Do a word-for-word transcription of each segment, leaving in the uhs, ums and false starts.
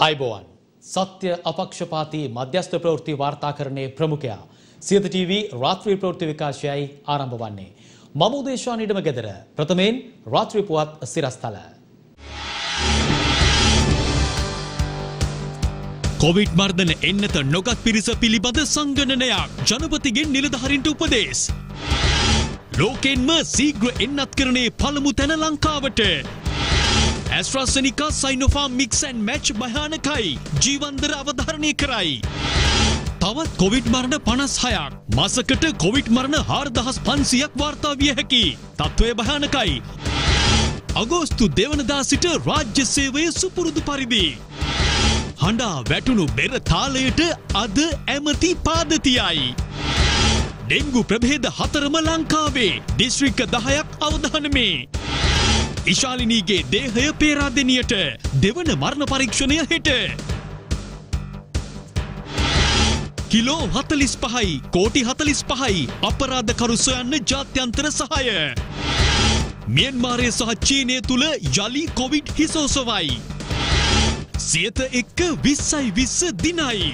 आइबोवन सत्य अपक्षपाती मध्यस्थ प्रवृत्ति वार्ताकरणे प्रमुखया सियත टीवी रात्रि प्रवृत्ति विकासයයි ආරම්භ වන්නේ මම උදේශාන ඉඩම ගෙදර ප්‍රථමයෙන් රාත්‍රී පුවත් සිරස්තල කොවිඩ් මර්ධන එන්නත නොගත් පිරිස පිළිබඳ සංගණනයක් ජනපතිගෙන් නිලධාරීන්ට උපදෙස් ලෝකෙන්ම ශීඝ්‍ර එන්නත්කරණයේ පළමු තැන ලංකාවට AstraZeneca Sinopharm mix and match භයානකයි ජීවන්දර අවධාරණය කරයි. තවත් කොවිඩ් මරණ පනස් හයක් මාසකට කොවිඩ් මරණ හාරදහස් පන්සියයක් වාර්තා විය හැකි. තත්ත්වය භයානකයි. අගෝස්තු දෙවනදා සිට රාජ්‍ය සේවය සුපුරුදු පරිදි. හඬා වැටුණු බෙර තාලයට අද ඇමති පාදතියයි. ඩෙංගු ප්‍රභේද හතරම ලංකාවේ දිස්ත්‍රික්ක දහයක් අවධානමේ. ඉශාලිනීගේ දේහය පේරාදෙනියට දෙවන මරණ පරීක්ෂණය හෙට. කිලෝ හතලිස් පහයි කෝටි හතලිස් පහයි අපරාධකරු සොයන්න ජාත්‍යන්තර සහාය. මියන්මාරය සහ චීනය තුළ යලි කොවිඩ් හිසෝසවයි. සියත එක්ක විස්සයි විස්ස දිනයි.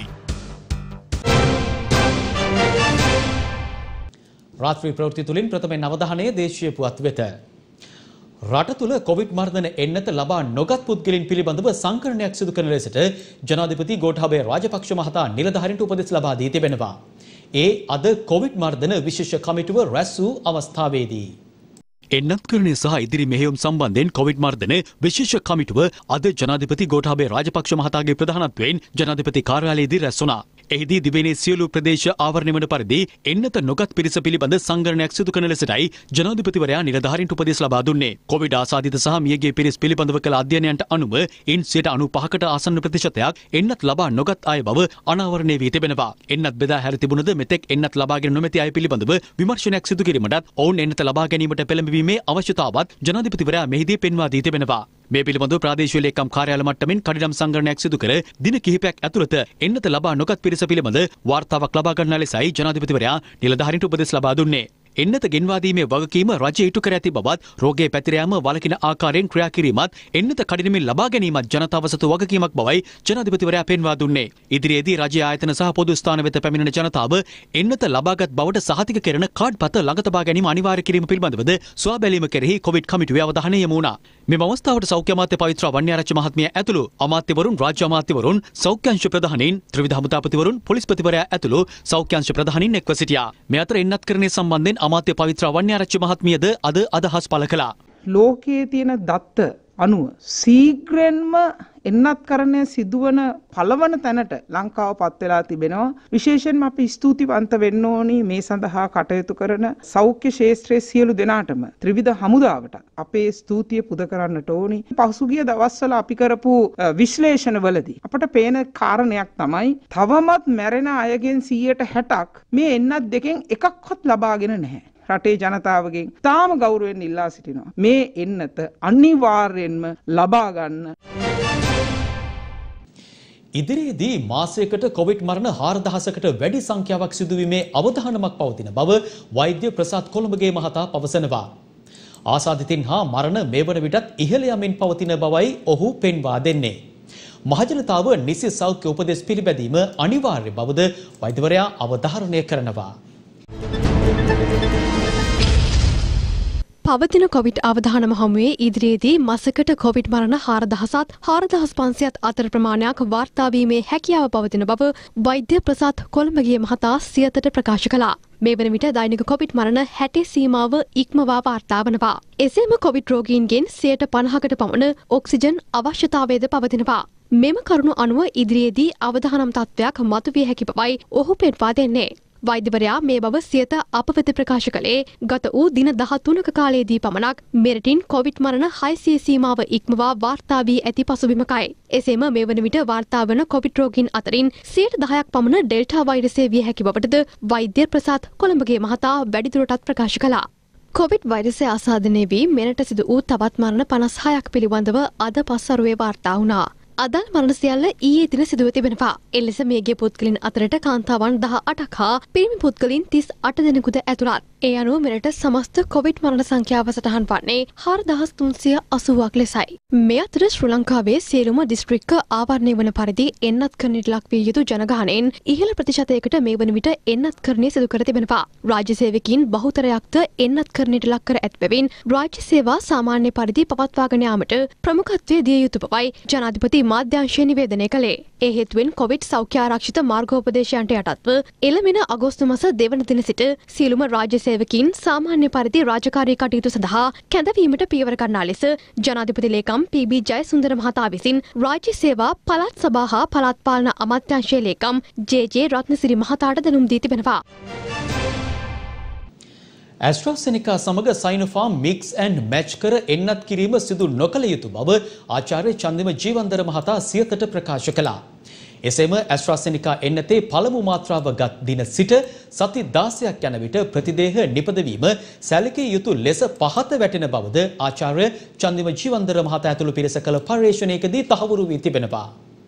රාත්‍රී ප්‍රවෘත්ති තුලින් ප්‍රථමයෙන් අවධානය දේශීය පුවත් වෙත. රට තුළ කොවිඩ් මර්ධන එන්නත ලබා නොගත් පුද්ගලයන් පිළිබඳව සංකලනයක් සිදු කරන ලෙසට ජනාධිපති ගෝඨාභය රාජපක්ෂ මහතා නිලධාරීන්ට උපදෙස් ලබා දී තිබෙනවා. ඒ අද කොවිඩ් මර්ධන විශේෂ කමිටුව රැස් වූ අවස්ථාවේදී එන්නත්කරණය සහ ඉදිරි මෙහෙයුම් සම්බන්ධයෙන් කොවිඩ් මර්ධන විශේෂ කමිටුව අද ජනාධිපති ගෝඨාභය රාජපක්ෂ මහතාගේ ප්‍රධානත්වයෙන් ජනාධිපති කාර්යාලයේදී රැස් වුණා. එහිදී දිවයිනේ සියලු ප්‍රදේශ ආවරණය වන පරිදි එන්නත නොගත් පිරිස පිළිබඳ සංගණනයක් සිදු කරන ලෙසටයි ජනාධිපතිවරයා නිලධාරීන්ට උපදෙස් ලබා දුන්නේ. කොවිඩ් ආසාදිත සහ මියගිය පිරිස් පිළිබඳව කළ අධ්‍යයනයන්ට අනුව ඉන් සියයට අනූපහකට ආසන්න ප්‍රතිශතයක් එන්නත් ලබා නොගත් අය බව අනාවරණය වී තිබෙනවා. එන්නත් බෙදා හැර තිබුණද මෙතෙක් එන්නත් ලබාගෙන නොමැති අය පිළිබඳව විමර්ශනයක් සිදු කිරීමටත් ඔවුන් එන්නත ලබා ගැනීමට පෙළඹවීමේ අවශ්‍යතාවත් ජනාධිපතිවරයා මෙහිදී පෙන්වා දී තිබෙනවා. මේ පිළිබඳව ප්‍රාදේශීය ලේකම් කාර්යාල මට්ටමින් කඩිනම් සංගණනයක් සිදු කර දින කිහිපයක් ඇතුළත එන්නත ලබා නොගත් පිරිස පිළිබඳ වාර්තාවක් ලබා ගන්නා ලෙසයි ජනාධිපතිවරයා නිලධාරීන්ට උපදෙස් ලබා දුන්නේ. එන්නත ගෙන්වා දීමේ වගකීම රජය ඉටු කර ඇති බවත් රෝගයේ පැතිර යාම වළකින ආකාරයෙන් ක්‍රියා කිරීමත් එන්නත කඩිනමින් ලබා ගැනීමත් ජනතාව සතු වගකීමක් බවයි ජනාධිපතිවරයා පෙන්වා දුන්නේ. ඉදිරියේදී රජයේ ආයතන සහ පොදු ස්ථාන වෙත පැමිණෙන ජනතාව එන්නත ලබාගත් බවට සහතික කෙරෙන කාඩ් පත ළඟ තබා ගැනීම අනිවාර්ය කිරීම පිළිබඳවද සොයා බැලීම කෙරෙහි කොවිඩ් කමිටුවේ අවධානය යොමු වුණා. මෙම අවස්ථාවට සෞඛ්‍ය අමාත්‍ය පවිත්‍රා වන්‍යාරච්චි මහත්මිය ඇතුළු අමාත්‍යවරුන් රාජ්‍ය අමාත්‍යවරුන් සෞඛ්‍යංශ ප්‍රධානීන් ත්‍රිවිධ හමුදාපතිවරුන් පොලිස්පතිවරයා ඇතුළු සෞඛ්‍යංශ ප්‍රධානීන් එක්ව සිටියා. මේ අතර එන්නත්කරණය සම්බන්ධයෙන් අමාත්‍ය පවිත්‍රා වන්‍යාරච්චි මහත්මියද අද අදහස් පළ කළා. ලෝකයේ තියෙන දත්ත අනුව ශීඝ්‍රයෙන්ම එන්නත්කරණය සිදුවන පළවන තැනට ලංකාව පත් වෙලා තිබෙනවා. විශේෂයෙන්ම අපි ස්තුතිවන්ත වෙන්න ඕනි මේ සඳහා කටයුතු කරන සෞඛ්‍ය ශාස්ත්‍රයේ සියලු දෙනාටම ත්‍රිවිධ හමුදාවට අපේ ස්තුතිය පුද කරන්නට ඕනි. පසුගිය දවස්වල අපි කරපු විශ්ලේෂණවලදී අපට පේන කාරණයක් තමයි තවමත් මැරෙන අයගෙන් සීයට හැටක් මේ එන්නත් දෙකෙන් එකක්වත් ලබාගෙන නැහැ. රටේ ජනතාවගෙන් තාම ගෞරවයෙන් ඉල්ලා සිටිනවා මේ එන්නත අනිවාර්යෙන්ම ලබා ගන්න. ඉදිරියේදී මාසයකට කොවිඩ් මරණ හාරදහසකට වැඩි සංඛ්‍යාවක් සිදුවීමේ අවධානමක් පවතින බව වෛද්‍ය ප්‍රසාද් කොළඹගේ මහතා පවසනවා. ආසාදිතින් හා මරණ මේ වන විටත් ඉහළ යමින් පවතින බවයි ඔහු පෙන්වා දෙන්නේ. මහජනතාව නිසි සෞඛ්‍ය උපදෙස් පිළිපැදීම අනිවාර්ය බවද වෛද්‍යවරයා අවධාරණය කරනවා. පවතින කොවිඩ් අවධානම හමුවේ ඉදිරියේදී මාසකට කොවිඩ් මරණ හාරදහසත් හාරදහස් පන්සියයත් අතර ප්‍රමාණයක් වාර්තා වීමේ හැකියාව පවතින බව වෛද්‍ය ප්‍රසාද් කොළඹගේ මහතා සියතට ප්‍රකාශ කළා. මේ වන විට දෛනික කොවිඩ් මරණ හැටේ සීමාව ඉක්මවා වාර්තා වනවා. එසේම කොවිඩ් රෝගීන්ගෙන් සියයට පනහකට පමණ ඔක්සිජන් අවශ්‍යතාවයද පවතිනවා. මෙම කරුණු අනුව ඉදිරියේදී අවධානම් තත්ත්වයක් මතුවිය හැකි බවයි ඔහු පෙන්වා දෙන්නේ. වෛද්‍යවරයා මේ බව සියත අප වෙත ප්‍රකාශ කළේ ගත වූ දින දහතුනක කාලයේදී පමණක් මෙරටින් කොවිඩ් මරණ හයසිය සීමාව ඉක්මවා වාර්තා වී ඇති පසුබිමකයි. එසේම මේ වන විට වාර්තා වන කොවිඩ් රෝගීන් අතරින් සියයට දහයක් පමණ ඩෙල්ටා වෛරසය විය හැකි බවටද වෛද්‍ය ප්‍රසාද් කොළඹගේ මහතා වැඩිදුරටත් ප්‍රකාශ කළා. කොවිඩ් වෛරසය ආසාදනය වී මෙරට සිදු වූ තවත් මරණ පනස් හයක් පිළිබඳව අද පස්වරුවේ වාර්තා වුණා. අදාළ මරණ සියල්ල ඊයේ දින සිදුව තිබෙනවා. එලෙස මියගිය පුද්ගලයන් අතරට කාන්තාවන් දහ අටක් හා පිරිමි පුද්ගලයන් තිස් අට දෙනෙකුද ඇතුළත්. ඒ අනුව මෙරට සමස්ත කොවිඩ් මරණ සංඛ්‍යාව සටහන් වන්නේ හාරදහස් තුන්සිය අසූවක් ලෙසයි. මේ අතර ශ්‍රී ලංකාවේ සියලුම දිස්ත්‍රික්ක ආවරණය වන පරිදි එන්නත්කරණයට ලක් විය යුතු ජනගහනයෙන් ඉහළ ප්‍රතිශතයකට මේ වන විට එන්නත්කරණය සිදු කර තිබෙනවා. රාජ්‍ය සේවකයින් බහුතරයක්ද එන්නත්කරණයට ලක් කර ඇත්බැවින් රාජ්‍ය සේවා සාමාන්‍ය පරිදි පවත්වාගෙන යාමට ප්‍රමුඛත්වය දිය යුතු බවයි ජනාධිපති මාධ්‍යංශය නිවේදනය කළේ. ඒ හේතුවෙන් කොවිඩ් සෞඛ්‍ය ආරක්ෂිත මාර්ගෝපදේශයන්ට යටත්ව එළමෙන අගෝස්තු මාස දෙවන දින සිට සියලුම රාජ්‍ය සේවකයින් සාමාන්‍ය පරිදි රාජකාරී කටයුතු සඳහා කැඳවීමට පියවර ගන්නා ලෙස ජනාධිපති ලේකම් පී.බී. ජයසුන්දර මහතා විසින් රාජ්‍ය සේවා පළාත් සභා හා පළාත් පාලන අමාත්‍යාංශයේ ලේකම් ජේ.ජේ. රත්නසිරි මහතාට දැනුම් දී තිබෙනවා. ඇස්ට්‍රාසෙනිකා සමග සයිනෝෆාර්ම් මික්ස් ඇන්ඩ් මැච් කර එන්නත් කිරීම සිදු නොකළ යුතු බව ආචාර්ය චන්දිම ජීවන්දර මහතා සියතට ප්‍රකාශ කළා. එසේම ඇස්ට්‍රාසෙනිකා එන්නතේ පළමු මාත්‍රාව ගත් දින සිට සති දාසයක් යන විට ප්‍රතිදේහ නිපදවීම සැලකිය යුතු ලෙස පහත වැටෙන බවද ආචාර්ය චන්දිම ජීවන්දර මහතා ඇතුළු පිරිස කළ පර්යේෂණයකදී තහවුරු වී තිබෙනවා.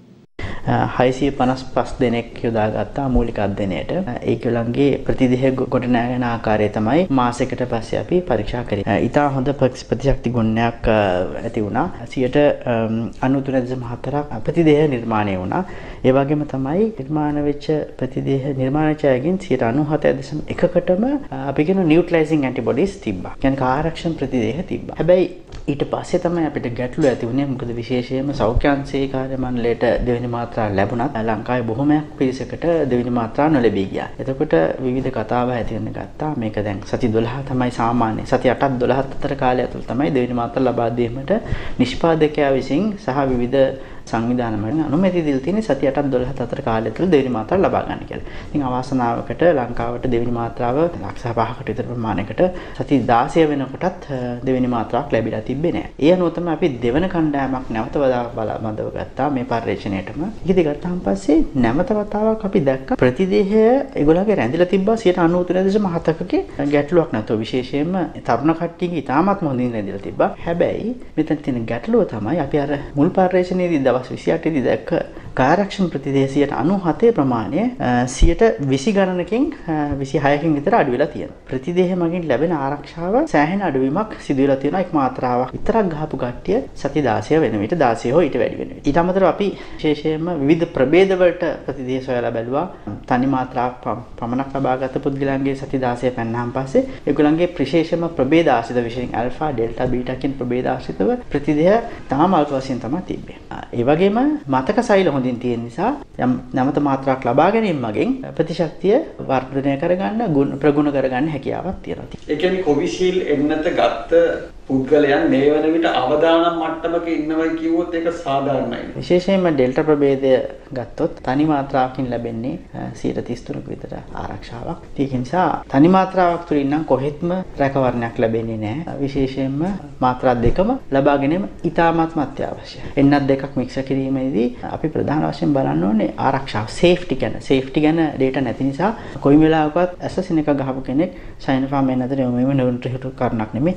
හයසිය පනස් පහ දෙනෙක් යොදාගත්තා මූලික අධ්‍යයනයට. ඒගොල්ලන්ගේ ප්‍රතිදේහ ගොඩනැගෙන ආකාරය තමයි මාසයකට පස්සේ අපි පරීක්ෂා කරේ. ඉතා හොඳ ප්‍රතිශක්ති ගුණයක් ඇති වුණා. සියයට අනූතුන දශම හතරක් ප්‍රතිදේහ නිර්මාණය වුණා. ඒ වගේම තමයි නිර්මාණ වෙච්ච ප්‍රතිදේහ නිර්මාණචයගෙන් සියයට අනූහතයි දශම එකකටම අපි කියන නියුට්‍රලයිසිං ඇන්ටිබොඩිස් තිබ්බා. කියන්නේ කාර්යක්ෂම ප්‍රතිදේහ තිබ්බා. හැබැයි ඊට පස්සේ තමයි අපිට ගැටලු ඇති වුණේ. මොකද විශේෂයෙන්ම සෞඛ්‍ය අංශයේ කාර්ය මණ්ඩලයට දෙවෙනි මාත්‍රා ලැබුණත් ලංකාවේ බොහොමයක් පිරිසකට දෙවෙනි මාත්‍රා නොලැබී ගියා. එතකොට විවිධ කතාව ඇති වෙන ගත්තා. මේක දැන් සති දොළහ තමයි සාමාන්‍ය. සති අටක් දොළහත් අතර කාලය ඇතුළත තමයි දෙවෙනි මාත්‍රා ලබා දීමට නිෂ්පාදකයා විසින් සහ විවිධ සංවිධාන වලින් අනුමැතිය දීලා තියෙන්නේ සති අටක් දොළහත් අතර කාලය තුළ දෙවෙනි මාත්‍රාව ලබා ගන්න කියලා. ඉතින් අවාසනාවකට ලංකාවට දෙවෙනි මාත්‍රාව ලක්ෂ පහකට විතර ප්‍රමාණයකට සති දාසය වෙනකොටත් දෙවෙනි මාත්‍රාවක් ලැබිලා තිබ්බේ නැහැ. ඒ අනුව තමයි අපි දෙවන කණ්ඩායමක් නැවත බඳව ගත්තා මේ පර්යේෂණයටම. ඉතින් ගත්තාන් පස්සේ නැවත වතාවක් අපි දැක්ක ප්‍රතිදේහය ඒගොල්ලන්ගේ රැඳිලා තිබ්බා සියයට අනූතුන දශම හතකගේ ගැටලුවක් නැතුව විශේෂයෙන්ම තරුණ කට්ටියගේ ඉතාමත් හොඳින් රැඳිලා තිබ්බා. හැබැයි මෙතන තියෙන ගැටලුව තමයි අපි අර මුල් පර්යේෂණයේදී දවස් විසි අටේදී දැක්ක කාර්යක්ෂම ප්‍රතිදේහ සියයට අනූහතේ ප්‍රමාණය සියයට විසි ගණනකින් විසි හයකින් විතර අඩු වෙලා තියෙනවා. ප්‍රතිදේහ මගින් ලැබෙන ආරක්ෂාව සෑහෙන අඩුවීමක් සිදු වෙලා තියෙනවා. එක් මාත්‍රාවක් විතරක් ගහපු කට්ටිය සති දාසය වෙන විට දාසය හෝ ඊට වැඩි වෙන විට. ඊට අමතරව අපි විශේෂයෙන්ම විවිධ ප්‍රභේද වලට ප්‍රතිදේහ සොයලා බැලුවා. තනි මාත්‍රාවක් පමණක් ලබාගත් පුද්ගලයන්ගේ සති දාසය පෙන්නාන් පස්සේ ඒගොල්ලන්ගේ විශේෂයෙන්ම ප්‍රභේද ආශ්‍රිත විශේෂයෙන් ඇල්ෆා, ඩෙල්ටා, බීටා කියන ප්‍රභේද ආශ්‍රිතව ප්‍රතිදේහ තාම අල්ප වශයෙන් තමයි තිබ්බේ. ඒ වගේම මතක සෛල හොඳින් තියෙන නිසා යම් නැවත මාත්‍රාවක් ලබා ගැනීම මගින් ප්‍රතිශක්තිය වර්ධනය කරගන්න ප්‍රගුණ කරගන්න හැකියාවක් තියෙනවා. ඒ කියන්නේ කොවිෂීල්ඩ් එන්නත ගත්ත පුද්ගලයන් මේ වන විට අවදානම් මට්ටමක ඉන්නවා කිව්වොත් ඒක සාධාරණයි. විශේෂයෙන්ම ඩෙල්ටා ප්‍රභේදය ගත්තොත් තනි මාත්‍රාවකින් ලැබෙන්නේ සියයට තිස් තුනක විතර ආරක්ෂාවක්. ඒක නිසා තනි මාත්‍රාවක් තුලින් නම් කොහෙත්ම රැකවරණයක් ලැබෙන්නේ නැහැ. විශේෂයෙන්ම මාත්‍රා දෙකම ලබා ගැනීම ඉතාමත්ම අත්‍යවශ්‍යයි. එන්නත් දෙකක් මික්ස් කිරීමේදී අපි ප්‍රධාන වශයෙන් බලන්න ඕනේ ආරක්ෂාව, සේෆ්ටි ගැන. සේෆ්ටි ගැන ඩේටා නැති නිසා කොයි වෙලාවකවත් ඇසසින් එක ගහපු කෙනෙක් සයිනෝෆාර්ම් එන්නතට යොමු වීම නිරුන්ත්‍රිත කරන්නක් නෙමෙයි.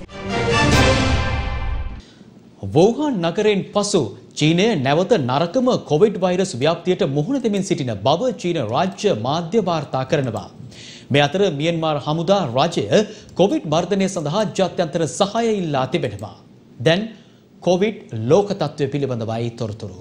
වූහාන් නගරයෙන් පසු චීනය නැවත නරකම කොවිඩ් වෛරස් ව්‍යාප්තියට මුහුණ දෙමින් සිටින බව චීන රාජ්‍ය මාධ්‍ය වාර්තා කරනවා. මේ අතර මියන්මාර් හමුදා රජය කොවිඩ් මර්ධනය සඳහා ජාත්‍යන්තර සහාය ඉල්ලා තිබෙනවා. දැන් කොවිඩ් ලෝක තත්ත්වය පිළිබඳවයි තොරතුරු.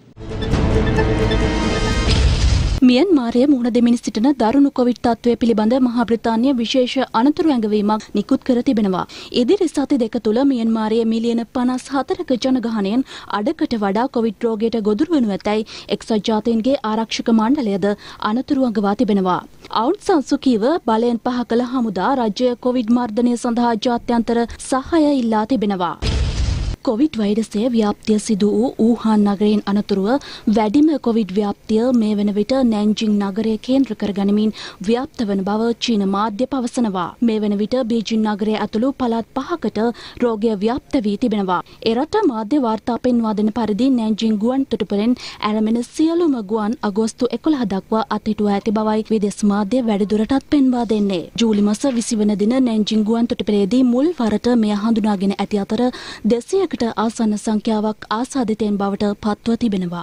මියන්මාරයේ මුහුණ දෙමින් සිටින දරුණු කොවිඩ් තත්ත්වය පිළිබඳ මහා බ්‍රිතාන්‍ය විශේෂ අනතුරු ඇඟවීමක් නිකුත් කර තිබෙනවා. ඉදිරි සති දෙක තුළ මියන්මාරයේ මිලියන පනස් හතරක ජනගහනයෙන් අඩකට වඩා කොවිඩ් රෝගයට ගොදුරු වනු ඇතැයි එක්සත් ජාතීන්ගේ ආරක්ෂක මණ්ඩලයද අනතුරු අඟවා තිබෙනවා. අවුන් සංසුකීව බලයෙන් පහ කළ හමුදා රජය කොවිඩ් මර්ධනය සඳහා ජාත්‍යන්තර සහාය ඉල්ලා තිබෙනවා. කොවිඩ් වෛරසය ව්‍යාප්තිය සිදු වූ වූහාන් නගරයෙන් අනතුරුව වැඩිම කොවිඩ් ව්‍යාප්තිය මේ වන විට නැන්ජිං නගරය කේන්ද්‍ර කරගනිමින් ව්‍යාප්ත වන බව චීන මාධ්‍ය පවසනවා. මේ වන විට බීජිං නගරය ඇතුළු පළාත් පහකට රෝගය ව්‍යාප්ත වී තිබෙනවා. එරට මාධ්‍ය වාර්තා පෙන්වා දෙන පරිදි නැන්ජිං ගුවන් තොටුපළෙන් ඇරඹෙන සියලුම ගුවන් අගෝස්තු එකොළහ දක්වා අත්හිටුවා ඇති බවයි විදේශ මාධ්‍ය වැඩිදුරටත් පෙන්වා දෙන්නේ. ජූලි මාස විසි වන දින නැන්ජිං ගුවන් තොටුපළේදී මුල් වරට මෙය හඳුනාගෙන ඇති අතර දෙසියකට දහයකට ආසන්න සංඛ්‍යාවක් ආසාදිතයන් බවට පත්ව තිබෙනවා.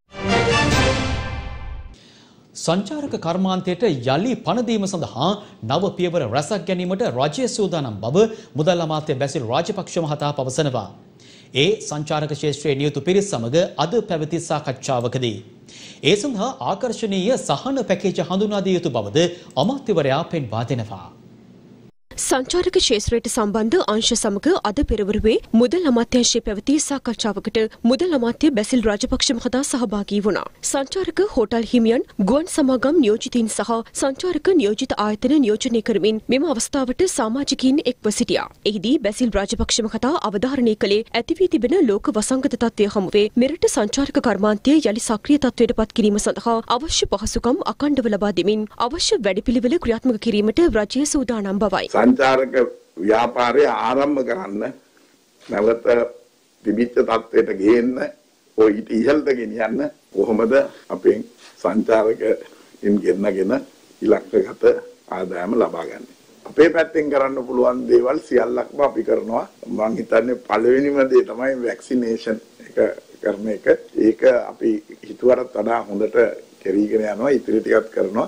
සංචාරක කර්මාන්තයට යලි පණ දීම සඳහා නව පියවර රැසක් ගැනීමට රජය සූදානම් බව මුදල් අමාත්‍ය බැසිල් රාජපක්ෂ මහතා පවසනවා. ඒ සංචාරක ක්ෂේත්‍රයේ නියුතු පිරිස් සමග අද පැවති සාකච්ඡාවකදී ඒ සඳහා ආකර්ශනීය සහන පැකේජ හඳුනා දිය යුතු බවද අමාත්‍යවරයා පෙන්වා දෙනවා. සංචාරක ක්ෂේත්‍රයට සම්බන්ධ අංශ සමග අද පෙරවරුවේ මුදල් අමාත්‍යාංශයේ පැවති සාකච්ඡාවකට මුදල් අමාත්‍ය බැසිල් රාජපක්ෂ මහතා සහභාගී වුණා. සංචාරක හෝටල් හිමියන්, ගුවන් සමාගම් නියෝජිතයින් සහ සංචාරක නියෝජිත ආයතන නියෝජනය කරමින් මෙම අවස්ථාවට සමාජිකයින් එක්ව සිටියා. එහිදී බැසිල් රාජපක්ෂ මහතා අවධාරණය කළේ ඇති වී තිබෙන ලෝක වසංගත තත්ත්වය හමුවේ මෙරට සංචාරක කර්මාන්තය යලි සක්‍රිය තත්ත්වයට පත් කිරීම සඳහා අවශ්‍ය පහසුකම් අඛණ්ඩව ලබා දෙමින් අවශ්‍ය වැඩපිළිවෙල ක්‍රියාත්මක කිරීමට රජය සූදානම් බවයි. සංචාරක ව්‍යාපාරය ආරම්භ කරන්න නැවත තිබිච්ච තත්ත්වයට ගේන්න ඔය ඊට ඉහළට ගෙනියන්න කොහොමද අපේ සංචාරකයින් ගෙන්නගෙන ඉලක්කගත ආදායම ලබා ගන්න. අපේ පැත්තෙන් කරන්න පුළුවන් දේවල් සියල්ලක්ම අපි කරනවා. මම හිතන්නේ පළවෙනිම දේ තමයි වැක්සිනේෂන් එක කරන එක. ඒක අපි හිතුවටත් වඩා හොඳට කරගෙන යනවා. ඉතිරි ටිකත් කරනවා.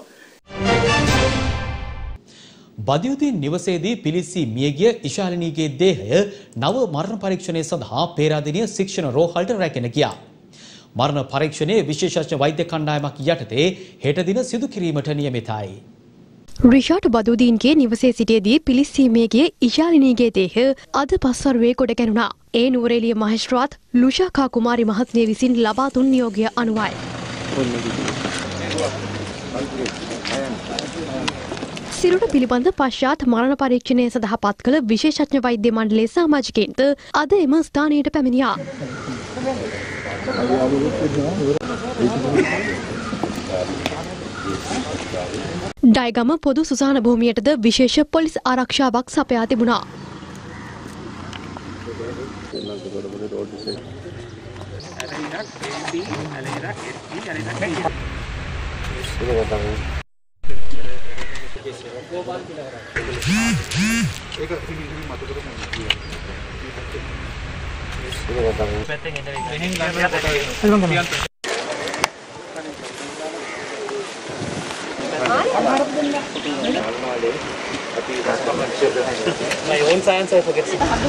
බදියුදීන් නිවසේදී පිලිස්සී මියගිය ඉශාලිනීගේ දේහය නව මරණ පරීක්ෂණය සඳහා පේරාදෙණිය ශික්ෂණ රෝහලට රැගෙන ගියා. මරණ පරීක්ෂණයේ විශේෂඥ වෛද්‍ය කණ්ඩායමක් යටතේ හෙට දින සිදු කිරීමට නියමිතයි. රිෂාඩ් බදුදීන්ගේ නිවසේ සිටියේදී පිලිස්සී මියගිය ඉශාලිනීගේ දේහය අද පස්වරුවේ ගොඩ ගැනුණා. ඒ නුවරඑළිය මහේස්ත්‍රාත් ලුෂාකා කුමාරි මහත්මිය විසින් ලබා දුන් නියෝගය අනුවයි. සිරුර පිළිබඳ පශ්චාත් මරණ පරීක්ෂණය සඳහා පත් කළ විශේෂඥ වෛද්‍ය මණ්ඩලයේ සමාජිකයින්ට අද එම ස්ථානයට පැමිණියා. ඩයගම පොදු සුසාන භූමියටද විශේෂ පොලිස් ආරක්ෂාවක් සපයා තිබුණා. My own science I forget.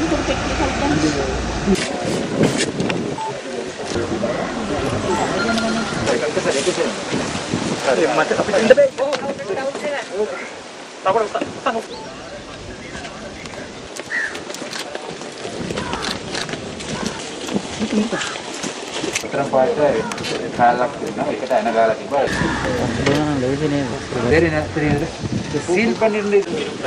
Terang puasa kalak na ikat ay nagala tiba. Doon lagi ni. Dari na dari seal panirli.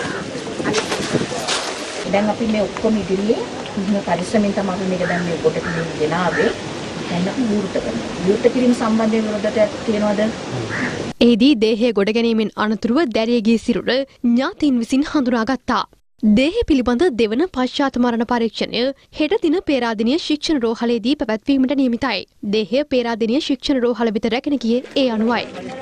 දැන් අපි මේ ඔක්කොම ඉදිරියේ මේ පරිස්සමෙන් තමයි අපි මේක දැන් මේ කොට ගෙනාවේ. දැන් අපි විවෘත කරනවා. විවෘත කිරීම සම්බන්ධයෙන් විරෝධතාවක් තියෙනවද? එහිදී දේහය ගොඩ ගැනීමෙන් අනතුරුව දැරියගේ සිරුර ඥාතීන් විසින් හඳුනාගත්තා. දේහය පිළිබඳ දෙවන පශ්චාත් මරණ පරීක්ෂණය හෙට දින පේරාදෙණිය ශික්ෂණ රෝහලේදී පැවැත්වීමට නියමිතයි. දේහය පේරාදෙණිය ශික්ෂණ රෝහල වෙත රැගෙන ගියේ ඒ අනුවයි.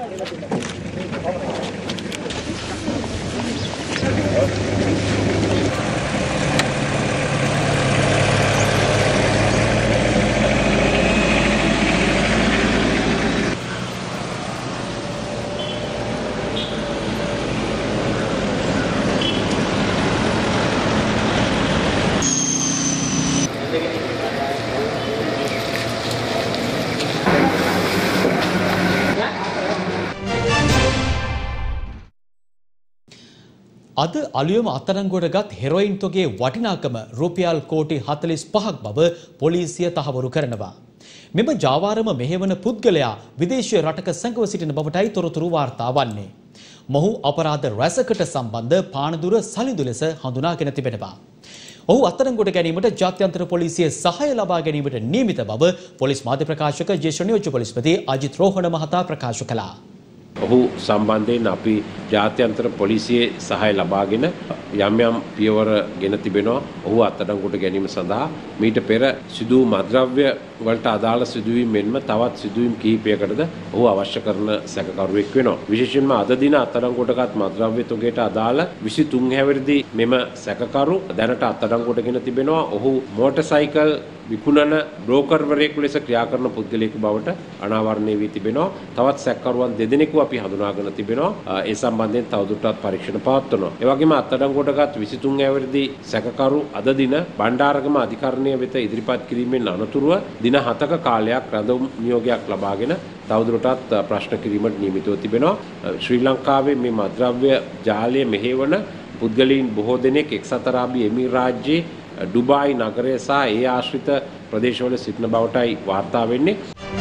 අද අලුයම අත්අඩංගුවට හෙරොයින් තොගේ වටිනාකම රුපියල් කෝටි හතළිස් පහක් බව පොලිසිය තහවුරු කරනවා. මෙම ජාවාරම මෙහෙවන පුද්ගලයා විදේශීය රටක සැඟව සිටින බවටයි තොරතුරු වාර්තා වන්නේ. මොහු අපරාධ රැසකට සම්බන්ධ පානදුර සලිඳු ලෙස හඳුනාගෙන තිබෙනවා. ඔහු අත්අඩංගුවට ගැනීමට ජාත්‍යන්තර පොලිසිය සහාය ලබා ගැනීමට නියමිත බව පොලිස් මාධ්‍ය ප්‍රකාශක ජ්‍යෙෂ්ඨ නියෝජ්‍ය පොලිස්පති අජිත් රෝහණ මහතා ප්‍රකාශ කළා. ඔහු සම්බන්ධයෙන් අපි ජාත්‍යන්තර පොලිසියේ සහාය ලබාගෙන යම් යම් පියවර ගෙන තිබෙනවා. ඔහු අත්අඩංගුවට ගැනීම සඳහා මීට පෙර සිදු මද්‍රව්‍ය වලට අදාළ සිදුවීම් මෙන්ම තවත් සිදුවීම් කිහිපයකටද ඔහු අවශ්‍ය කරන සැකකරුවෙක් වෙනවා. විශේෂයෙන්ම අද දින අත්අඩංගුවටගත් මද්‍රව්‍ය තොගයට අදාළ විසිතුන් හැවිරිදි මෙම සැකකරු දැනට අත්අඩංගුවට ගෙන තිබෙනවා. ඔහු මෝටර් සයිකල් විකුණන බ්‍රෝකර්වරයෙකු ලෙස ක්‍රියා කරන පුද්ගලයෙකු බවට අනාවරණය වී තිබෙනවා. තවත් සැකකරුවන් දෙදෙනෙකු අපි හඳුනාගෙන තිබෙනවා. ඒ සම්බන්ධයෙන් තවදුරටත් පරීක්ෂණ පවත්වනවා. ඒ වගේම අත්අඩංගුවටගත් විසිතුන් හැවිරිදි සැකකරු අද දින බණ්ඩාරගම අධිකරණය වෙත ඉදිරිපත් කිරීමෙන් අනතුරුව දින හතක කාලයක් රැඳවුම් නියෝගයක් ලබාගෙන තවදුරටත් ප්‍රශ්න කිරීමට නියමිතව තිබෙනවා. ශ්‍රී ලංකාවේ මේ මද්‍රව්‍ය ජාලය මෙහෙවන පුද්ගලයන් බොහෝ දෙනෙක් එක්සත් අරාබි එමිරාත් රාජ්‍යයේ ඩුබායි නගරය සහ ඒ ආශ්‍රිත ප්‍රදේශවල සිටින බවටයි වාර්තා වෙන්නේ.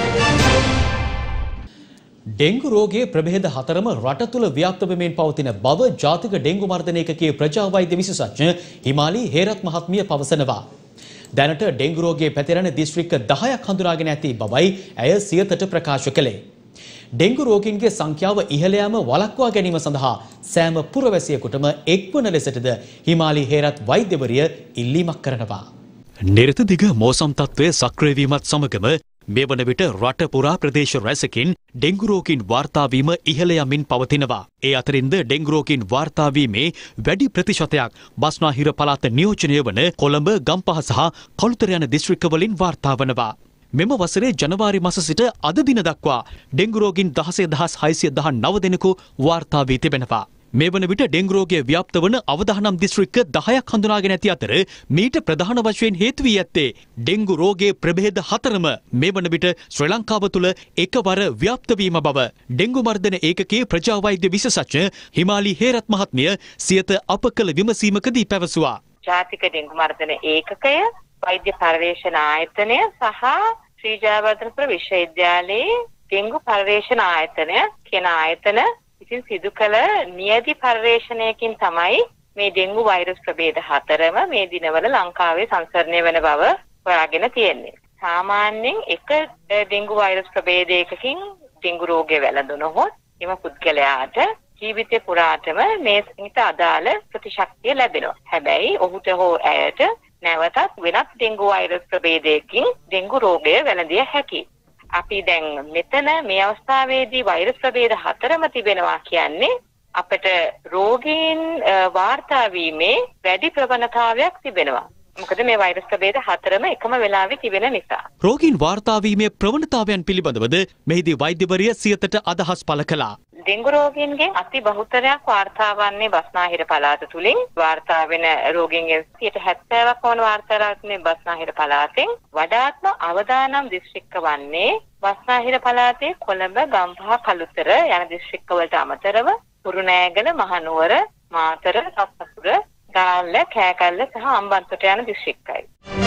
ඩෙංගු රෝගයේ ප්‍රභේද හතරම රට තුළ ව්‍යාප්ත වෙමින් පවතින බව ජාතික ඩෙංගු මර්ධන ඒකකයේ ප්‍රජා වෛද්‍ය විශේෂඥ හිමාලි හේරත් මහත්මිය පවසනවා. දැනට ඩෙංගු රෝගයේ පැතිරෙන දිස්ත්‍රික්ක දහයක් හඳුනාගෙන ඇති බවයි ඇය සියතට ප්‍රකාශ කළේ. ඩෙංගු රෝගීන්ගේ සංඛ්‍යාව ඉහළ යාම වළක්වා ගැනීම සඳහා සෑම පුරවැසියෙකුටම එක්වන ලෙසටද හිමාලි හේරත් වෛද්‍යවරිය ඉල්ලීමක් කරනවා. නිරත දිග මෝසම් තත්ත්වය සක්‍රිය වීමත් සමගම මේ වන විට රට පුරා ප්‍රදේශ රැසකින් ඩෙංගු රෝගීන් වාර්තා වීම ඉහළ යමින් පවතිනවා. ඒ අතරින්ද ඩෙංගු රෝගීන් වාර්තා වීමේ වැඩි ප්‍රතිශතයක් බස්නාහිර පළාත නියෝජනය වන කොළඹ, ගම්පහ සහ කළුතර යන දිස්ත්‍රික්කවලින් වාර්තා වනවා. මෙම වසරේ ජනවාරි මාස සිට අද දින දක්වා ඩෙංගු රෝගීන් දහසය දහස් හයසිය දහ නව දෙනෙකු වාර්තා වී තිබෙනවා. මේ වන විට ඩෙංගු රෝගය ව්‍යාප්ත වන අවදානම් දිස්ත්‍රික්ක දහයක් හඳුනාගෙන ඇති අතර මීට ප්‍රධාන වශයෙන් හේතු වී ඇත්තේ ඩෙංගු රෝගයේ ප්‍රභේද හතරම මේ වන විට ශ්‍රී ලංකාව තුළ එකවර ව්‍යාප්ත වීම බව ඩෙංගු මර්ධන ඒකකයේ ප්‍රජා වෛද්‍ය විශේෂඥ හිමාලි හේරත් මහත්මිය සියත අප කළ විමසීමකදී පැවසුවා. ජාතික ඩෙංගු මර්ධන ඒකකය, වෛද්‍ය පර්යේෂණ ආයතනය සහ ශ්‍රී ජයවර්ධනපුර විශ්වවිද්‍යාලයේ ඩෙංගු පර්යේෂණ ආයතනය කියන ආයතන ඉතින් සිදු කළ නියැදි පර්යේෂණයකින් තමයි මේ ඩෙංගු වෛරස් ප්‍රභේද හතරම මේ දිනවල ලංකාවේ සංසරණය වෙන බව හොයාගෙන තියෙන්නේ. සාමාන්‍යයෙන් එක ඩෙංගු වෛරස් ප්‍රභේදයකකින් ඩෙංගු රෝගය වැළඳුනොත් එම පුද්ගලයාට ජීවිතේ පුරාටම මේකට අදාළ ප්‍රතිශක්තිය ලැබෙනවා. හැබැයි ඔහුට හෝ ඇයට නැවතත් වෙනත් ඩෙංගු වෛරස් ප්‍රභේදයකින් ඩෙංගු රෝගය වැළඳිය හැකියි. අපි දැන් මෙතන මේ අවස්ථාවේදී වෛරස් ප්‍රභේද හතරම තිබෙනවා කියන්නේ අපිට රෝගීන් වාර්තා වීමේ වැඩි ප්‍රවණතාවයක් තිබෙනවා. මොකද මේ වෛරස් ප්‍රභේද හතරම එකම වෙලාවේ තිබෙන නිසා. රෝගීන් වාර්තා වීමේ ප්‍රවණතාවයන් පිළිබඳවද මෙහිදී වෛද්‍යවරිය සියතට අදහස් පළ කළා. ඩෙංගු රෝගීන්ගේ අති බහුතරයක් වාර්තා වන්නේ බස්නාහිර පළාත තුලින්. වාර්තා වෙන රෝගීන්ගේ සියයට හැත්තෑවක් වන වාර්තා වන්නේ බස්නාහිර පළාතෙන්. වඩාත්ම අවදානම් දිස්ත්‍රික්ක වන්නේ බස්නාහිර පළාතේ කොළඹ, ගම්පහ, කළුතර යන දිස්ත්‍රික්කවලට අමතරව කුරුණෑගල, මහනුවර, මාතර, සප්පුර, ගාල්ල, කෑකල්ල සහ අම්බන්තොට යන දිස්ත්‍රික්කයි.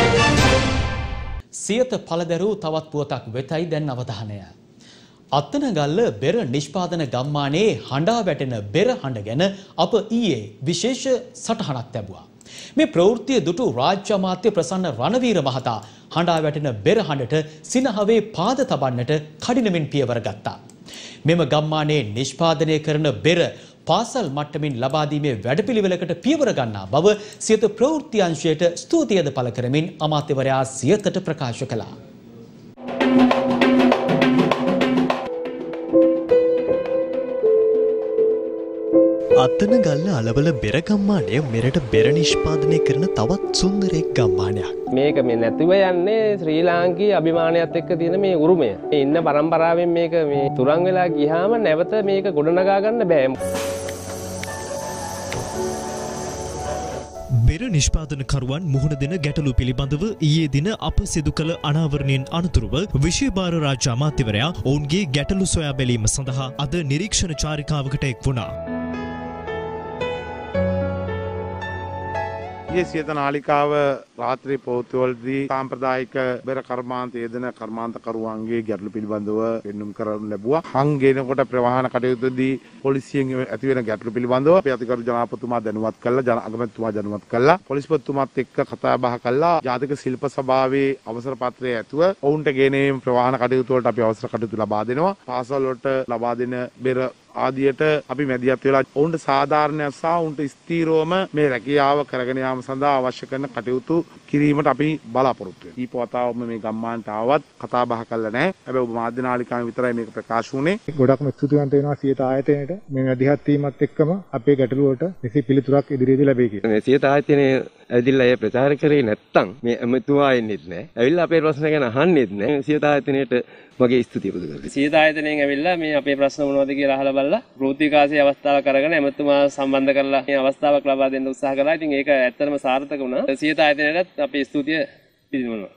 සියත පළදැරූ තවත් පුවතක් වෙතයි දැන් අවධානය. අත්තනගල්ල බෙර නිෂ්පාදන ගම්මානයේ හඬා වැටෙන බෙර හඬ ගැන අප ඊයේ විශේෂ සටහනක් තැබුවා. මේ ප්‍රවෘත්තිය දුටු රාජ්‍ය අමාත්‍ය ප්‍රසන්න රණවීර මහතා හඬා වැටෙන බෙර හඬට සිනහවේ පාද තබන්නට කඩිනමින් පියවර ගත්තා. මෙම ගම්මානයේ නිෂ්පාදනය කරන බෙර පාසල් මට්ටමින් ලබා දීමේ වැඩපිළිවෙලකට පියවර ගන්නා බව සියත ප්‍රවෘත්ති අංශයට ස්තුතියද පළ කරමින් අමාත්‍යවරයා සියතට ප්‍රකාශ කළා. අත්තනගල්ල අලවල බෙර ගම්මානය මෙරට බෙර නිෂ්පාදනය කරන තවත් සුන්දරෙක් ගම්මානයක්. මේක මේ නැතිව යන්නේ ශ්‍රී ලාංකීය අභිමානයත් එක්ක තියෙන මේ උරුමය. ඉන්න පරම්පරාවෙන් මේක මේ තුරන් වෙලා ගියාම නැවත මේක ගොඩනගා ගන්න බෑ. බෙර නිෂ්පාදනකරුවන් මුහුණ දෙන ගැටලු පිළිබඳව ඊයේ දින අප සිදු කළ අනාවරණයෙන් අනතුරුව විශේෂ භාර රාජ්‍ය අමාත්‍යවරයා ඔවුන්ගේ ගැටලු සොයා බැලීම සඳහා අද නිරීක්ෂණ චාරිකාවකට එක් වුණා. ඊයේ සියත නාලිකාව රාත්‍රී පොහොතුවලදී සාම්ප්‍රදායික බෙර කර්මාන්ත යෙදෙන කර්මාන්තකරුවන්ගේ ගැටලු පිළිබඳව පෙන්눔 කරනු ලැබුවා. හංගේනකොට ප්‍රවාහන කටයුතුදී පොලිසියෙන් ඇති වෙන ගැටලු පිළිබඳව අපි අතිගරු ජනාධිපතිතුමා දැනුවත් කළා, ජන අගමැතිතුමා දැනුවත් කළා. පොලිස්පතිතුමාත් එක්ක කතා බහ කළා. ජාතික ශිල්ප සභාවේ අවසර පත්‍රය ඇතුව ඔවුන්ට ගෙනීම ප්‍රවාහන කටයුතු වලට අපි අවසර කටයුතු ලබා දෙනවා. පාසල් වලට ලබා දෙන බෙර ආදියට අපි මැදිහත් වෙලා ඔවුන්ට සාධාරණයක් සහ ඔවුන්ට ස්ථීරවම මේ රැකියාව කරගෙන යාම සඳහා අවශ්‍ය කරන කටයුතු කිරීමට අපි බලාපොරොත්තු වෙනවා. ඊ පොතාවම මේ ගම්මානට ආවත් කතා බහ කළා නැහැ. හැබැයි ඔබ මාධ්‍ය නාලිකාවෙන් විතරයි මේක ප්‍රකාශ වුණේ. ගොඩක්ම ස්තුතිවන්ත වෙනවා සියත ආයතනයට මේ මැදිහත් වීමත් එක්කම අපේ ගැටලු වලට නිසි පිළිතුරක් ඉදිරියේදී ලැබෙයි කියලා. මේ සියත ආයතනයේ ඇවිල්ලා ඒ ප්‍රචාර කරේ නැත්තම් මේ අමතුවා එන්නේත් නැහැ. ඇවිල්ලා අපේ ප්‍රශ්න ගැන අහන්නේත් නැහැ. සියත ආයතනයට මගේ ස්තුතිය පුදු කරගන්න. සියත ආයතනයෙන් ඇවිල්ලා මේ අපේ ප්‍රශ්න මොනවද කියලා අහලා බලලා ප්‍රෝත්තිකාසී අවස්ථාවක් අරගෙන එමෙතුමා සම්බන්ධ කරලා මේ අවස්ථාවක් ලබා දෙන්න උත්සාහ කළා. ඉතින් ඒක ඇත්තටම සාර්ථක වුණා. සියත ආයතනයටත් අපේ ස්තුතිය පිළිගන්නවා.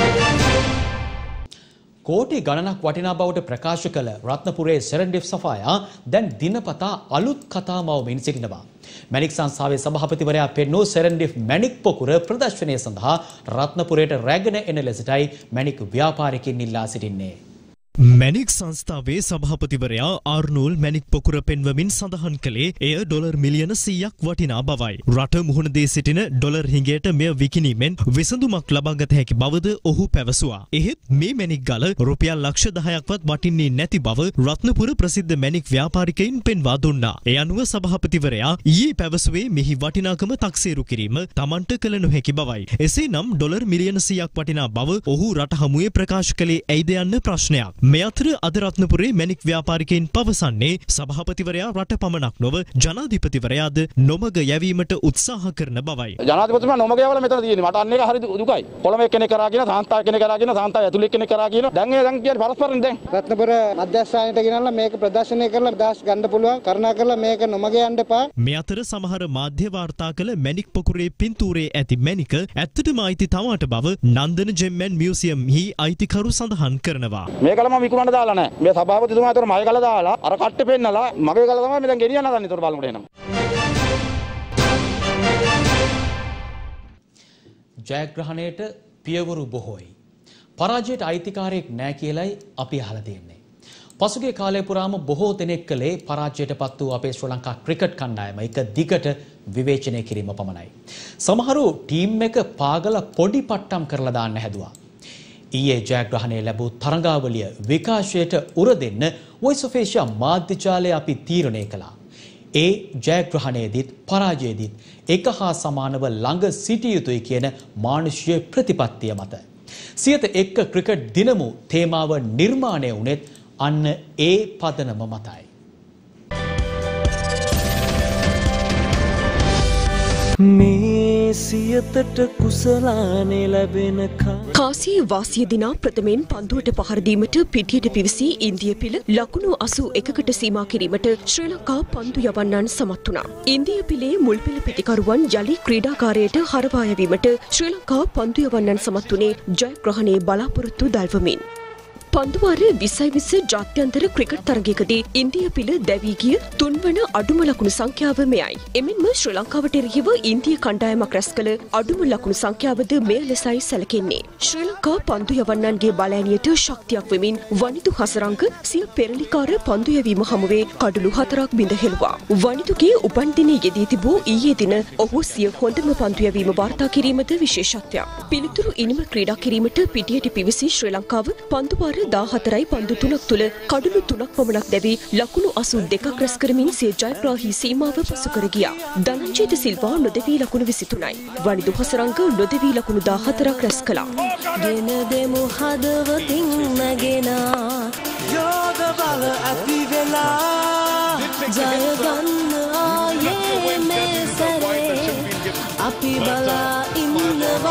කෝටි ගණනක් වටිනා බවට ප්‍රකාශ කළ රත්නපුරේ සෙරන්ඩිෆ් සෆායා දැන් දිනපතා අලුත් කතා මවමින් සිටිනවා. මැණික් සංස්ථාවේ සභාපතිවරයා පෙන්නූ සෙරන්ඩිෆ් මැණික් පොකුර ප්‍රදර්ශනය සඳහා රත්නපුරයට රැගෙන එන ලෙසටයි මැණික් ව්‍යාපාරිකයින් ඉල්ලා සිටින්නේ. මැණික් සංස්ථාවේ සභාපතිවරයා ආර්නෝල් මැණික් පොකුර පෙන්වමින් සඳහන් කළේ එය ඩොලර් මිලියන සීයක් වටිනා බවයි. රට මුහුණ දී සිටින ඩොලර් හිඟයට මෙය විකිණීමෙන් විසඳුමක් ලබාගත හැකි බවද ඔහු පැවසුවා. එහෙත් මේ මැණික් ගල රුපියල් ලක්ෂ දහයක්වත් වටින්නේ නැති බව රත්නපුර ප්‍රසිද්ධ මැණික් ව්‍යාපාරිකයින් පෙන්වා දුන්නා. ඒ අනුව සභාපතිවරයා ඊයේ පැවසුවේ මෙහි වටිනාකම තක්සේරු කිරීම Tamanට කළ නොහැකි බවයි. එසේනම් ඩොලර් මිලියන සීයක් වටිනා බව ඔහු රට හමුවේ ප්‍රකාශ කළේ ඇයිද යන්න ප්‍රශ්නයක්. මේ අතර අද රත්නපුරේ මැණික් ව්‍යාපාරිකයින් පවසන්නේ සභාපතිවරයා රට පමණක් නොව ජනාධිපතිවරයාද නොමග යැවීමට උත්සාහ කරන බවයි. ජනාධිපතිතුමා නොමග යවලා මෙතන තියෙන්නේ. මට අන්න එක හරි දුකයි. කොළඹ කෙනෙක් කරා කියන, සාන්තාව කෙනෙක් කරා කියන, සාන්තාව ඇතුළේ කෙනෙක් කරා කියන. දැන් ඒ දැන් කියන්නේ පරස්පරනේ දැන්. රත්නපුර මධ්‍යස්ථානයට ගෙනල්ලා මේක ප්‍රදර්ශනය කරලා දාස් ගන්න පුළුවන්. කරුණා කරලා මේක නොමග යන්න එපා. මේ අතර සමහර මාධ්‍ය වාර්තා කළ මැණික් පොකුරේ පින්තූරේ ඇති මැණික ඇත්තටම අයිති තමාට බව නන්දන ජෙම්මන් මියුසියම්හි අයිතිකරු සඳහන් කරනවා. මේකලම විකුණන්න දාලා නැහැ. මේ සභාපතිතුමා අතර මගේ ගල දාලා අර කට්ටේ පෙන්නලා මගේ ගල තමයි මෙතන ගෙනියන්න හදන්නේ. ඒතර බලමුට එනවා. ජයග්‍රහණයට පියවරු බොහෝයි. පරාජයට අයිතිකාරයෙක් නැහැ කියලයි අපි අහලා තියෙන්නේ. පසුගිය කාලය පුරාම බොහෝ දෙනෙක් කළේ පරාජයට පත් වූ අපේ ශ්‍රී ලංකා ක්‍රිකට් කණ්ඩායම එක දිගට විවේචනය කිරීම පමණයි. සමහරු ටීම් එක පාගල පොඩි පට්ටම් කරලා දාන්න හැදුවා. ඊයේ ජයග්‍රහණය ලැබූ තරඟාවලිය විකාශයට උර දෙන්න Voice of Asia මාධ්‍ය ජාලය අපි තීරණය කළා. ඒ ජයග්‍රහණයේදීත් පරාජයේදීත් එක හා සමානව ළඟ සිටිය යුතුයි කියන මානුෂීය ප්‍රතිපත්තිය මත. සියත එක්ක ක්‍රිකට් දිනමු තේමාව නිර්මාණය වුණෙත් අන්න ඒ පදනම මතයි. මේ සියතට කුසලානේ ලැබෙන කාසී වාසිය දිනා ප්‍රථමයෙන් පන්දුවට පහර දීමට පිටියට පිවිසී ඉන්දිය පිළ ලකුණු අසූ එකකට සීමා කිරීමට ශ්‍රී ලංකා පන්දු යවන්නන් සමත් වුණා. ඉන්දිය පිළේ මුල්පෙළ පිටිකරුවන් යලි ක්‍රීඩාකාරයට හරවා යැවීමට ශ්‍රී ලංකා පන්දු යවන්නන් සමත් වුණේ ජයග්‍රහණයේ බලාපොරොත්තු දල්වමින්. පන්දුවාර විසයි විස ජාත්‍යන්තර ක්‍රිකට් තරගයකදී ඉන්දිය පිළ දැවී ගිය තුන්වන අඩුම ලකුණු සංඛ්‍යාව මෙයයි. එමෙන්ම ශ්‍රී ලංකාවට එරෙහිව ඉන්දිය කණ්ඩායමක් රැස් කළ අඩුම ලකුණු සංඛ්‍යාවද මෙය ලෙසයි සැලකෙන්නේ. ශ්‍රී ලංකා පන්දු යවන්නන්ගේ බලෑනියට ශක්තියක් වෙමින් වනිදු හසරංග සිය පෙරලිකාර පන්දු යැවීම හමුවේ කඩලු හතරක් බිඳ හෙළුවා. වනිදුගේ උපන්දිනයේ යෙදී තිබූ ඊයේ දින ඔහු සිය හොඳම පන්දු යැවීම වාර්තා කිරීමද විශේෂත්වයක්. පිළිතුරු ඉනිම ක්‍රීඩා කිරීමට පිටියට පිවිසි ශ්‍රී ලංකාව පන්දුවාර දාහතරයි පන්දු තුනක් තුළ කඩලු තුනක් පමණක් දැවී ලකුණු අසූ දෙකක් රැස් කරමින් සිය ජයග්‍රාහී සීමාව පසු කර ගියා. ධනංජිත සිල්වා නොදෙවී ලකුණු විසිතුනයි. වනිදු හසරංග නොදෙවී ලකුණු දාහතරක් රැස් කළා. ගෙන දෙමු හදවතින් නැගෙනා යෝග බල ඇති වෙලා ජය ගන්න ආයේ මේ සැරේ අපි බලා ඉන්නවා.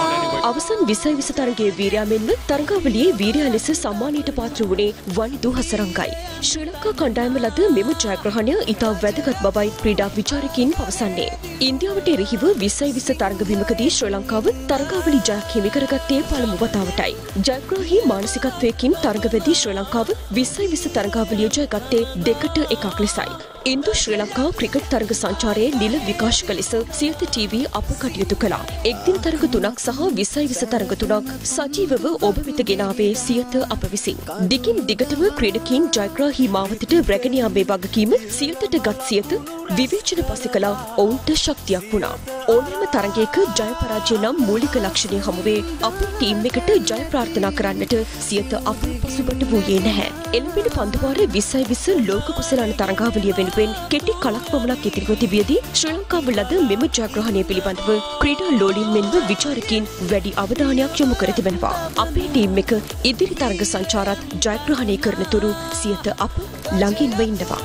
අවසන් විසයි විස තරගයේ වීරයා මෙන්ම තරගාවලියේ වීරයා ලෙස සම්මානයට පාත්‍ර වුණේ වනිදු හසරංගයි. ශ්‍රී ලංකා කණ්ඩායම ලද මෙම ජයග්‍රහණය ඉතා වැදගත් බවයි ක්‍රීඩා විචාරකයින් පවසන්නේ. ඉන්දියාවට එරෙහිව විසයි විස තරග බිමකදී ශ්‍රී ලංකාව තරගාවලි ජයක් හිමි කරගත්තේ පළමු වතාවටයි. ජයග්‍රාහී මානසිකත්වයකින් තරගවේදී ශ්‍රී ලංකාව විසයි විස තරගාවලිය ජයගත්තේ දෙකට එකක් ලෙසයි. ඉන්දු ශ්‍රී ලංකා ක්‍රිකට් තරග සංචාරයේ නිල විකාශක ලෙස සියත ටීවී අප කටයුතු කළා. එක්දින තරග තුනක් සහ විසයි විස තරග තුනක් සජීවව ඔබ වෙත ගෙනාවේ සියත අප විසින්. දිගින් දිගටම ක්‍රීඩකීන් ජයග්‍රාහී මාවතට රැගෙන යාමේ වගකීම සියතට ගත් සියත විවේචන පසු කළා ඔවුන්ට ශක්තියක් වුණා. ඕනෑම තරගයක ජය පරාජය නම් මූලික ලක්ෂණය හමුවේ අප ටීම් එකට ජය ප්‍රාර්ථනා කරන්නට සියත අප පසුබට වූයේ නැහැ. එළඹෙන පන්දුවාරයේ විසයි විස ලෝක කුසලාන තරගාවලිය වෙනුවෙන් කෙටි කලක් පමණක් ඉතිරිව තිබියදී ශ්‍රී ලංකාව ලද මෙම ජයග්‍රහණය පිළිබඳව ක්‍රීඩා ලෝලීන් මෙන්ම විචාරකයින් වැඩි අවධානයක් යොමු කර තිබෙනවා. අපේ ටීම් එක ඉදිරි තරග සංචාරات ජයග්‍රහණය කරන තුරු සියත අප ළඟින්ම ඉන්නවා.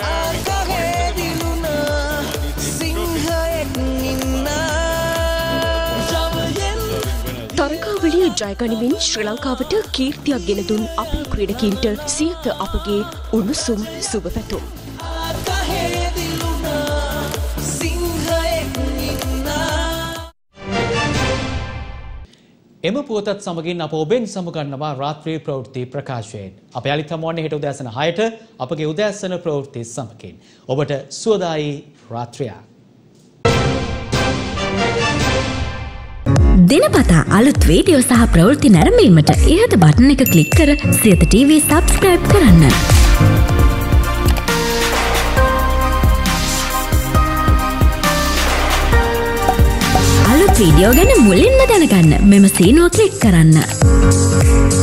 තරගාවලිය ජයගනිමින් ශ්‍රී ලංකාවට කීර්තියක් ගෙන දුන් අපේ ක්‍රීඩකීන්ට සියත අපගේ උණුසුම් සුබ පැතුම්. එම පුවතත් සමගින් අප ඔබෙන් සමුගන්නවා රාත්‍රී ප්‍රවෘත්ති ප්‍රකාශයෙන්. අප යළිත් හමුවන්නේ හෙට උදෑසන හයට අපගේ උදෑසන ප්‍රවෘත්ති සමගින්. ඔබට සුවදායි රාත්‍රියක්. දිනපතා අලුත් වීඩියෝ සහ ප්‍රවෘත්ති නැරඹීමට ඉහත බටන් එක ක්ලික් කර සියත ටීවී සබ්ස්ක්‍රයිබ් කරන්න. අලුත් වීඩියෝ ගැන මුලින්ම දැනගන්න මෙම සීනුව ක්ලික් කරන්න.